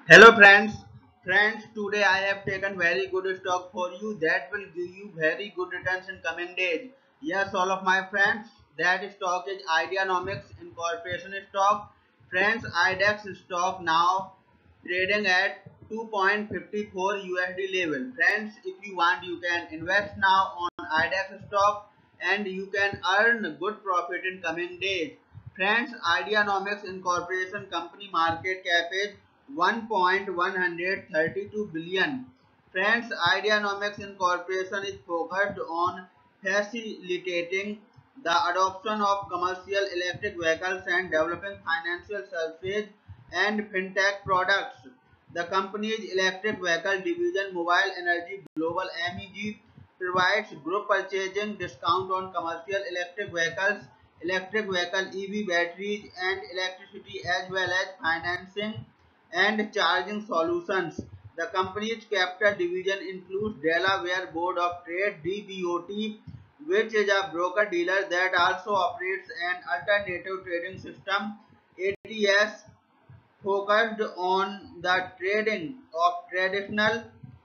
Hello friends. Friends, today I have taken very good stock for you that will give you very good returns in coming days. Yes, all of my friends, that stock is Ideanomics Incorporation stock. Friends, IDEX stock now trading at 2.54 USD level. Friends, if you want, you can invest now on IDEX stock and you can earn good profit in coming days. Friends, Ideanomics Incorporation company market cap is 1.132 billion. Friends, Ideanomics Incorporation is focused on facilitating the adoption of commercial electric vehicles and developing financial services and fintech products. The company's electric vehicle division, Mobile Energy Global MEG, provides group purchasing discount on commercial electric vehicle EV batteries and electricity, as well as financing and charging solutions. The company's capital division includes Delaware Board of Trade (DBOT), which is a broker-dealer that also operates an alternative trading system (ATS) focused on the trading of traditional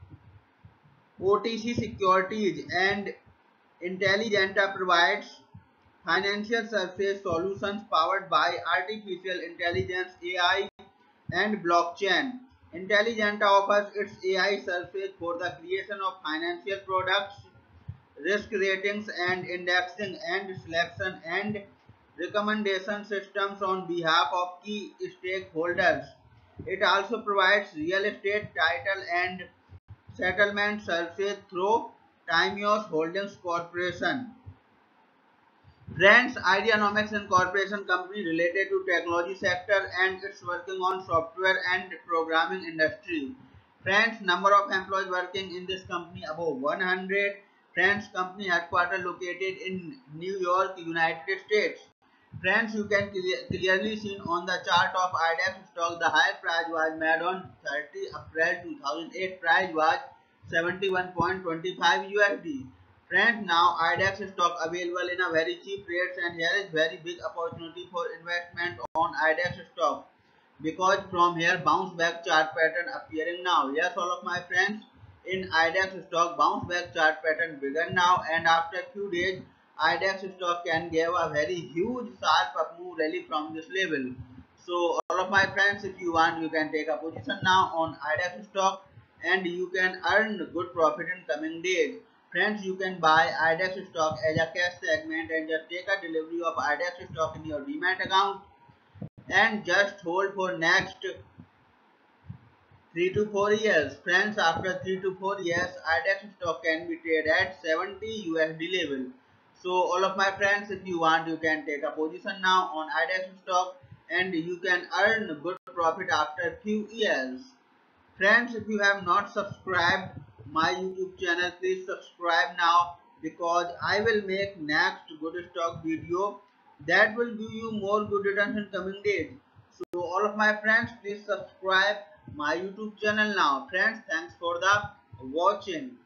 OTC securities, and Intelligenta provides financial services solutions powered by artificial intelligence (AI) and blockchain. Intelligenta offers its AI service for the creation of financial products, risk ratings and indexing, and selection and recommendation systems on behalf of key stakeholders. It also provides real estate title and settlement services through Timeos Holdings Corporation. Friends, Ideanomics Incorporation company related to technology sector and it's working on software and programming industry. Friends, number of employees working in this company above 100. Friends, company headquarters located in New York, United States. Friends, you can clearly see on the chart of IDEX stock the higher price was made on 30 April 2008. Price was 71.25 USD. Friends, now IDEX stock available in a very cheap rates, and here is very big opportunity for investment on IDEX stock because from here bounce back chart pattern appearing now. Yes, all of my friends, in IDEX stock bounce back chart pattern begun now, and after few days IDEX stock can give a very huge sharp up move rally from this level. So all of my friends, if you want, you can take a position now on IDEX stock and you can earn good profit in coming days. Friends, you can buy IDEX stock as a cash segment and just take a delivery of IDEX stock in your demat account and just hold for next 3 to 4 years. Friends, after 3 to 4 years, IDEX stock can be traded at 70 USD level. So all of my friends, if you want, you can take a position now on IDEX stock and you can earn good profit after few years. Friends, if you have not subscribed my YouTube channel, please subscribe now because I will make next good stock video that will give you more good returns in coming days. So all of my friends, please subscribe my YouTube channel now. Friends, thanks for the watching.